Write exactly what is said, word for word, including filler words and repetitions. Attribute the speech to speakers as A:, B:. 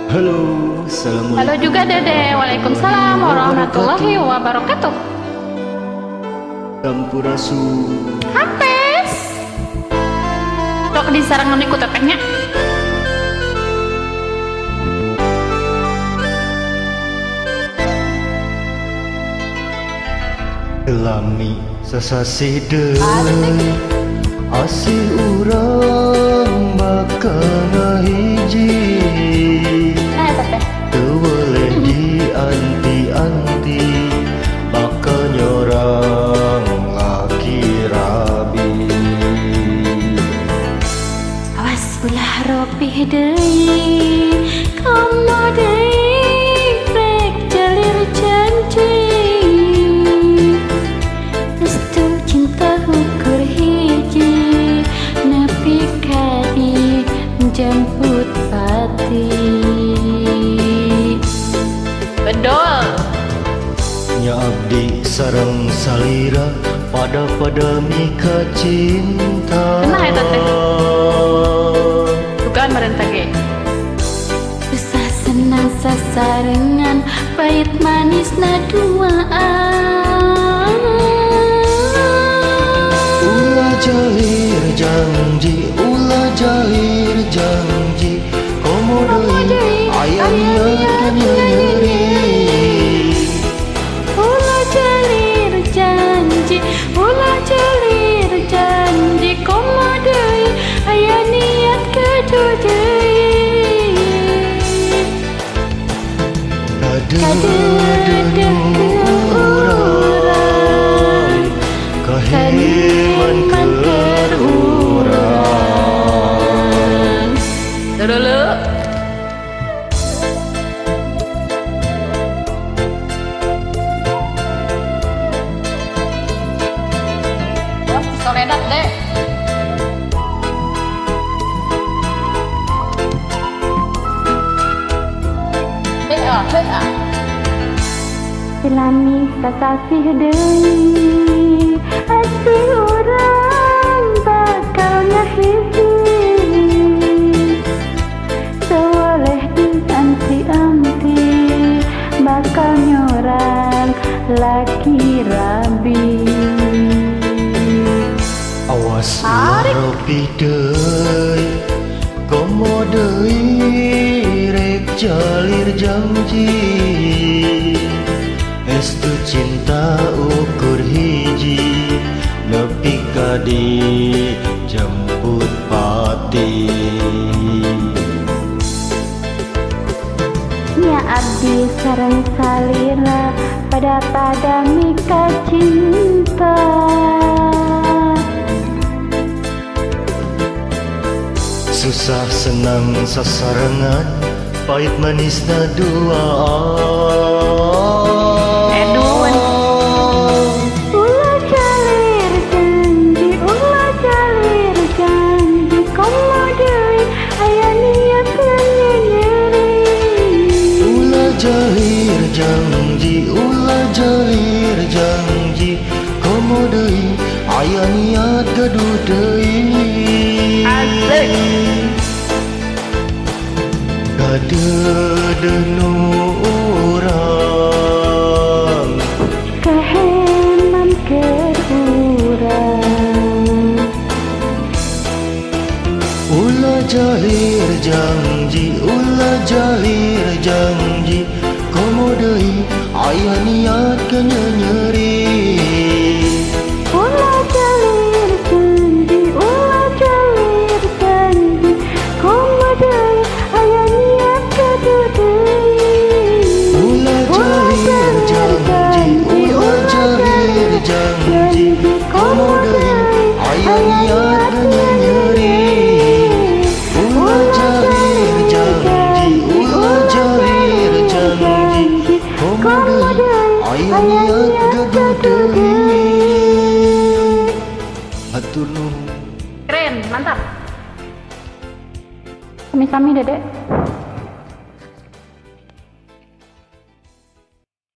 A: Halo, assalamualaikum.
B: Halo juga Dede. Waalaikumsalam warahmatullahi wabarakatuh.
A: Sampurasun.
B: Hampes. Tok di sarangan ikut tetehnya.
A: Lami sasasi deui asih urang bakal ngahiji.
B: Nah, teteh.
A: Teu boleh dianti-anti bakal nyorang laki rabi.
B: Awas ulah ropih deui. Komo deui rek jalir janji. Restu cinta ukur hiji nepi ka dijemput pati. Bedol.
A: Nya abdi sareng salira pada-pada mika cinta.
B: Nah, eta teh. Bukan merentah ge. Susah senang sasarengan pahit manisna duaan.
A: Ulah jalir janji, ulah jalir janji, komo deui aya niat nyeri.
B: Ulah jalir janji, ulah jalir janji, komo deui aya niat kedu deui.
A: Kadeudeung urang kahiman keur urang.
B: Dulu. Bos soledad deh. Deh ah, deh ah. Silami sasasih deui asih urang bakal ngahiji. Boleh dianti-anti bakal nyorang laki rabi.
A: Awas
B: Tarik.
A: ulah ropih deui, komo deui rek jalir janji. Estu cinta ukur hiji nepi ka dijemput pati.
B: Nya abdi sareng salira pada-pada mika cinta.
A: Susah senang sasarengan pahit manisna duaan.
B: Edun. Ulah jalir janji, ulah jalir janji, komo deui aya niat nyeri.
A: Ulah jalir janji, ulah jalir janji, komo deui aya niat gaduh deui.
B: Asik.
A: Kadeudeung urang
B: Keheman keur urang.
A: ulah jalir janji, ulah jalir janji, komo deui aya niat ka nyeri.
B: Ulah jalir janji, ulah jalir janji, komo deui aya niat kedu deui.
A: Ulah jalir janji, ulah jalir janji, komo deui aya niat ka nyeri. Ulah jalir janji, ulah jalir janji, komo deui aya niat gaduh deui. Hatur nuhun.
B: Keren, mantap. Sami-sami Dedek.